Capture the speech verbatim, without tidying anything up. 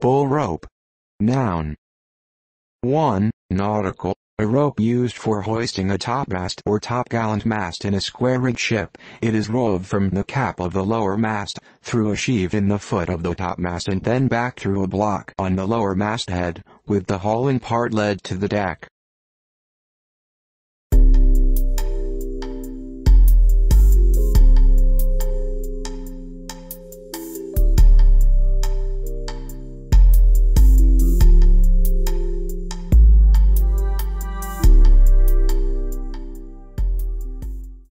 Bull rope. Noun. one. Nautical, a rope used for hoisting a topmast or topgallant mast in a square-rigged ship. It is rove from the cap of the lower mast, through a sheave in the foot of the topmast and then back through a block on the lower masthead, with the hull in part led to the deck.